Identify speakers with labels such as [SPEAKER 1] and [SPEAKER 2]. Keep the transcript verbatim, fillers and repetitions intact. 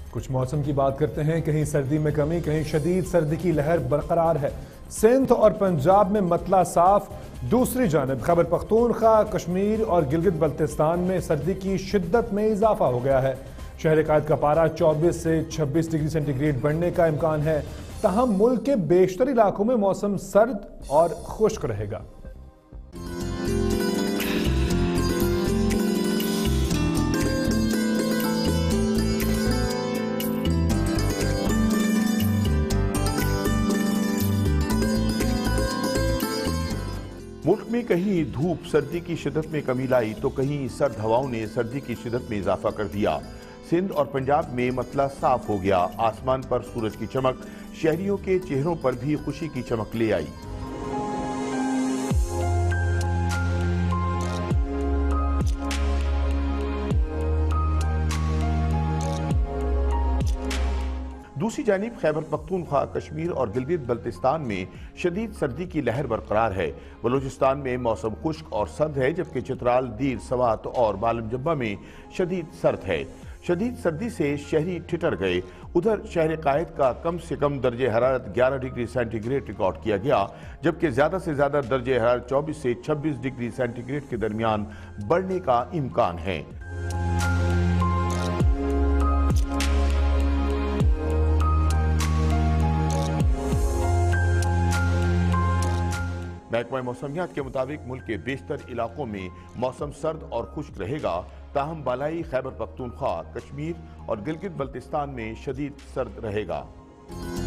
[SPEAKER 1] कुछ मौसम की बात करते हैं। कहीं सर्दी में कमी, कहीं शदीद सर्दी की लहर बरकरार है। सिंध और पंजाब में मतला साफ। दूसरी जानब खैबर पख्तूनख्वा, कश्मीर और गिलगित बल्तिस्तान में सर्दी की शिद्दत में इजाफा हो गया है। शहर कायद का पारा चौबीस से छब्बीस डिग्री सेंटीग्रेड बढ़ने का इम्कान है। तहम मुल्क के बेशतर इलाकों में मौसम सर्द और खुश्क रहेगा।
[SPEAKER 2] मुल्क में कहीं धूप सर्दी की शिद्दत में कमी लाई तो कहीं सर्द हवाओं ने सर्दी की शिद्दत में इजाफा कर दिया। सिंध और पंजाब में मतला साफ हो गया। आसमान पर सूरज की चमक शहरियों के चेहरों पर भी खुशी की चमक ले आई। दूसरी जानिब खैबर पख्तूनख्वा, कश्मीर और गिलगित बल्तिस्तान में शदीद सर्दी की लहर बरकरार है। बलूचिस्तान में मौसम खुश्क और सर्द है, जबकि चित्राल, दीर, सवात और बालम जब्बा में शदीद सर्द है। शदीद सर्दी से शहरी ठिठर गए। उधर शहर कायद का कम से कम दर्जे हरारत ग्यारह डिग्री सेंटीग्रेड रिकॉर्ड किया गया, जबकि ज्यादा से ज्यादा दर्जे हरारत चौबीस से छब्बीस डिग्री सेंटीग्रेड के दरमियान बढ़ने का इम्कान है। महकमा मौसमियात के मुताबिक मुल्क के बेशतर इलाकों में मौसम सर्द और खुश्क रहेगा। ताहम बालाई खैबर पख्तूनख्वा, कश्मीर और गिलगित बल्तिस्तान में शदीद सर्द रहेगा।